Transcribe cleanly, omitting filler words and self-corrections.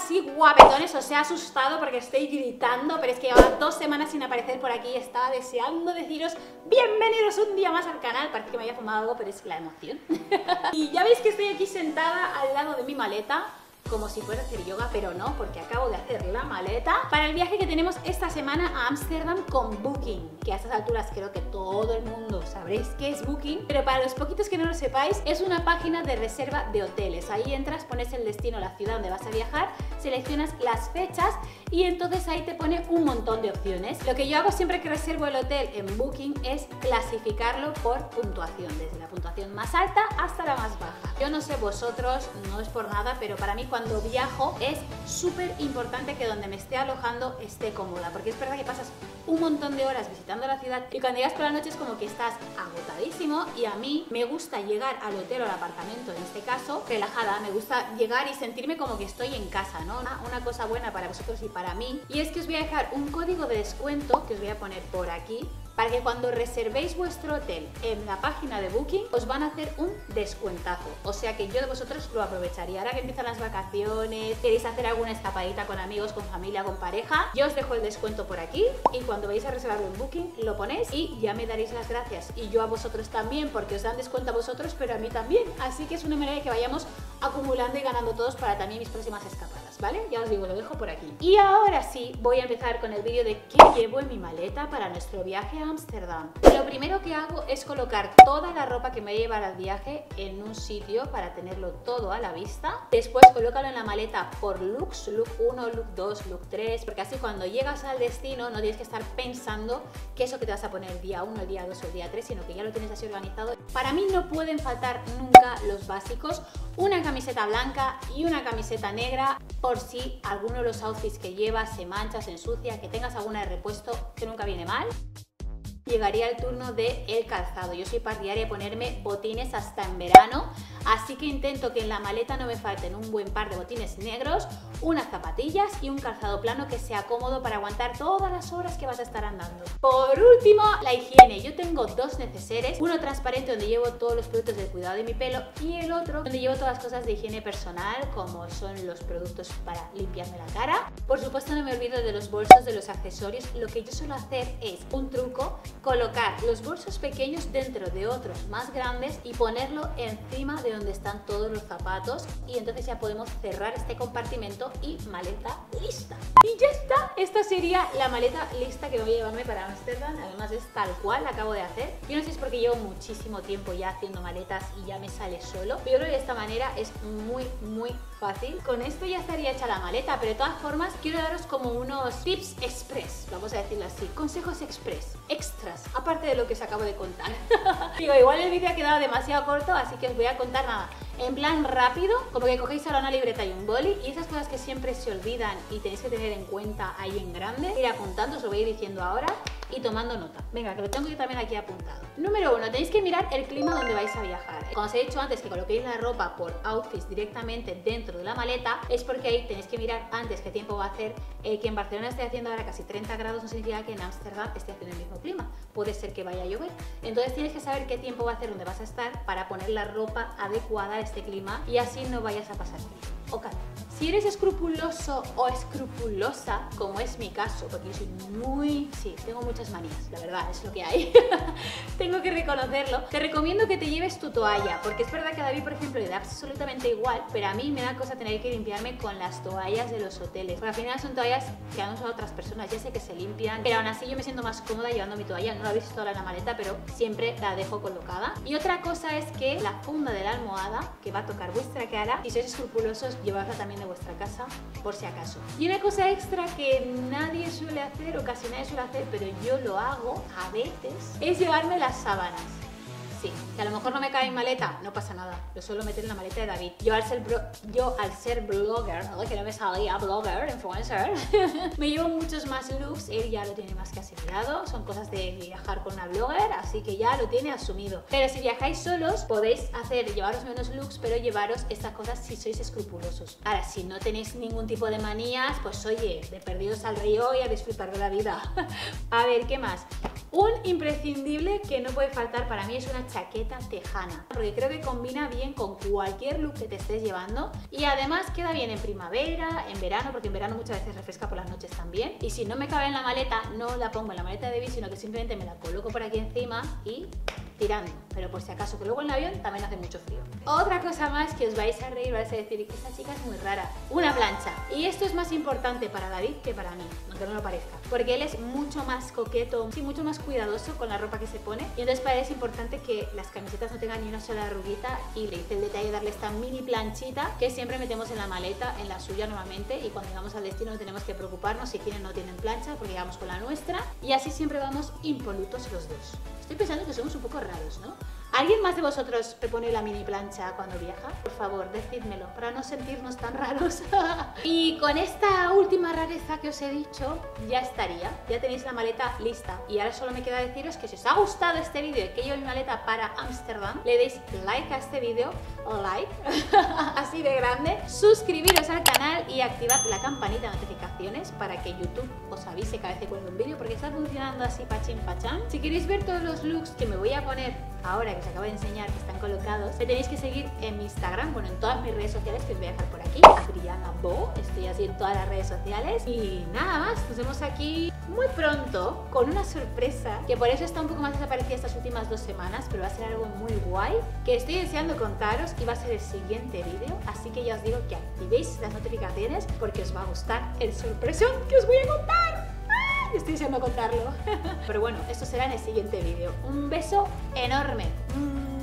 así guapetones, os he asustado porque estoy gritando, pero es que llevaba 2 semanas sin aparecer por aquí y estaba deseando deciros bienvenidos un día más al canal. Parece que me había fumado algo, pero es la emoción. Y ya veis que estoy aquí sentada al lado de mi maleta, como si fuera a hacer yoga, pero no, porque acabo de hacer la maleta para el viaje que tenemos esta semana a Ámsterdam con Booking, que a estas alturas creo que todo el mundo sabréis qué es Booking, pero para los poquitos que no lo sepáis, es una página de reserva de hoteles. Ahí entras, pones el destino, la ciudad donde vas a viajar, seleccionas las fechas y entonces ahí te pone un montón de opciones. Lo que yo hago siempre que reservo el hotel en Booking es clasificarlo por puntuación, desde la puntuación más alta hasta la más baja. Yo no sé vosotros, no es por nada, pero para mí cuando viajo es súper importante que donde me esté alojando esté cómoda, porque es verdad que pasas un montón de horas visitando la ciudad y cuando llegas por la noche es como que estás agotadísimo, y a mí me gusta llegar al hotel o al apartamento, en este caso, relajada. Me gusta llegar y sentirme como que estoy en casa, ¿no? Una cosa buena para vosotros y para mí, y es que os voy a dejar un código de descuento que os voy a poner por aquí, para que cuando reservéis vuestro hotel en la página de Booking os van a hacer un descuentazo. O sea que yo de vosotros lo aprovecharía. Ahora que empiezan las vacaciones, queréis hacer alguna escapadita con amigos, con familia, con pareja, yo os dejo el descuento por aquí y cuando vais a reservarlo en Booking lo ponéis y ya me daréis las gracias. Y yo a vosotros también, porque os dan descuento a vosotros, pero a mí también. Así que es una manera de que vayamos acumulando y ganando todos para también mis próximas escapadas, ¿vale? Ya os digo, lo dejo por aquí. Y ahora sí, voy a empezar con el vídeo de qué llevo en mi maleta para nuestro viaje a Ámsterdam. Lo primero que hago es colocar toda la ropa que me voy a llevar al viaje en un sitio para tenerlo todo a la vista. Después colócalo en la maleta por looks, look 1, look 2, look 3, porque así cuando llegas al destino no tienes que estar pensando qué es lo que te vas a poner el día 1, el día 2 o el día 3, sino que ya lo tienes así organizado. Para mí no pueden faltar nunca los básicos: una camiseta blanca y una camiseta negra, por si alguno de los outfits que llevas se mancha, se ensucia, que tengas alguna de repuesto, que nunca viene mal. Llegaría el turno del calzado. Yo soy partidaria de ponerme botines hasta en verano, así que intento que en la maleta no me falten un buen par de botines negros, unas zapatillas y un calzado plano que sea cómodo para aguantar todas las horas que vas a estar andando. Por último, la higiene. Yo tengo 2 neceseres, uno transparente donde llevo todos los productos del cuidado de mi pelo y el otro donde llevo todas las cosas de higiene personal, como son los productos para limpiarme la cara. Por supuesto no me olvido de los bolsos, de los accesorios. Lo que yo suelo hacer es un truco: colocar los bolsos pequeños dentro de otros más grandes y ponerlo encima de donde están todos los zapatos, y entonces ya podemos cerrar este compartimento y maleta lista. Y ya está, esta sería la maleta lista que voy a llevarme para Ámsterdam. Además es tal cual, la acabo de hacer. Yo no sé si es porque llevo muchísimo tiempo ya haciendo maletas y ya me sale solo, pero yo creo que de esta manera es muy fácil. Con esto ya estaría hecha la maleta, pero de todas formas quiero daros como unos tips express, vamos a decirlo así, consejos express, extras, aparte de lo que os acabo de contar. Digo, igual el vídeo ha quedado demasiado corto, así que os voy a contar nada en plan rápido, como que cogéis ahora una libreta y un boli, y esas cosas que siempre se olvidan y tenéis que tener en cuenta ahí en grande, ir apuntando, os lo voy a ir diciendo ahora y tomando nota. Venga, que lo tengo yo también aquí apuntado. Número 1, tenéis que mirar el clima donde vais a viajar. Como os he dicho antes, que coloquéis la ropa por outfits directamente dentro de la maleta, es porque ahí tenéis que mirar antes qué tiempo va a hacer. Que en Barcelona esté haciendo ahora casi 30 grados no significa que en Ámsterdam esté haciendo el mismo clima. Puede ser que vaya a llover. Entonces tienes que saber qué tiempo va a hacer donde vas a estar para poner la ropa adecuada a este clima y así no vayas a pasar frío. Ok. Si eres escrupuloso o escrupulosa, como es mi caso, porque yo soy sí, tengo muchas manías, la verdad, es lo que hay. Tengo que reconocerlo. Te recomiendo que te lleves tu toalla, porque es verdad que a David, por ejemplo, le da absolutamente igual, pero a mí me da cosa tener que limpiarme con las toallas de los hoteles, porque al final son toallas que han usado otras personas, ya sé que se limpian, pero aún así yo me siento más cómoda llevando mi toalla. No la habéis visto ahora en la maleta, pero siempre la dejo colocada. Y otra cosa es que la funda de la almohada, que va a tocar vuestra cara, si sois escrupulosos, llevarla también de vuestra casa por si acaso. Y una cosa extra que nadie suele hacer, o casi nadie suele hacer, pero yo lo hago a veces, es llevarme las sábanas. Sí, que a lo mejor no me cae en maleta, no pasa nada, lo suelo meter en la maleta de David. Yo al ser blogger, que no me salía blogger, influencer, me llevo muchos más looks. Él ya lo tiene más que asimilado, son cosas de viajar con una blogger, así que ya lo tiene asumido. Pero si viajáis solos, podéis llevaros menos looks, pero llevaros estas cosas si sois escrupulosos. Ahora, si no tenéis ningún tipo de manías, pues oye, de perdidos al río y a disfrutar de la vida. A ver, ¿qué más? Un imprescindible que no puede faltar para mí es una chaqueta tejana, porque creo que combina bien con cualquier look que te estés llevando y además queda bien en primavera, en verano, porque en verano muchas veces refresca por las noches también. Y si no me cabe en la maleta, no la pongo en la maleta de David, sino que simplemente me la coloco por aquí encima y tirando, pero por si acaso, que luego en el avión también hace mucho frío. Otra cosa más que os vais a reír, vais a decir que esta chica es muy rara, una plancha. Y esto es más importante para David que para mí, aunque no lo parezca, porque él es mucho más coqueto, sí, mucho más cuidadoso con la ropa que se pone, y entonces para él es importante que las camisetas no tengan ni una sola arruguita, y le hice el detalle de darle esta mini planchita que siempre metemos en la maleta, en la suya normalmente, y cuando llegamos al destino no tenemos que preocuparnos si tienen o no tienen plancha, porque llegamos con la nuestra, y así siempre vamos impolutos los dos. Estoy pensando que somos un poco raros, ¿no? ¿Alguien más de vosotros te pone la mini plancha cuando viaja? Por favor, decídmelo, para no sentirnos tan raros. Y con esta última rareza que os he dicho, ya estaría. Ya tenéis la maleta lista. Y ahora solo me queda deciros que si os ha gustado este vídeo y que llevo mi maleta para Ámsterdam, le deis like a este vídeo, o like, así de grande, suscribiros al canal y activad la campanita de notificaciones para que YouTube os avise cada vez que cuelgo un vídeo, porque está funcionando así pachín pachán. Si queréis ver todos los looks que me voy a poner ahora que os acabo de enseñar, que están colocados, me tenéis que seguir en mi Instagram, bueno, en todas mis redes sociales, que os voy a dejar por aquí, Adriana Bo, estoy así en todas las redes sociales. Y nada más, nos vemos aquí muy pronto con una sorpresa, que por eso está un poco más desaparecida estas últimas 2 semanas, pero va a ser algo muy guay, que estoy deseando contaros y va a ser el siguiente vídeo, así que ya os digo que activéis las notificaciones porque os va a gustar el sorpresón que os voy a contar. Estoy deseando contarlo. Pero bueno, esto será en el siguiente vídeo. Un beso enorme.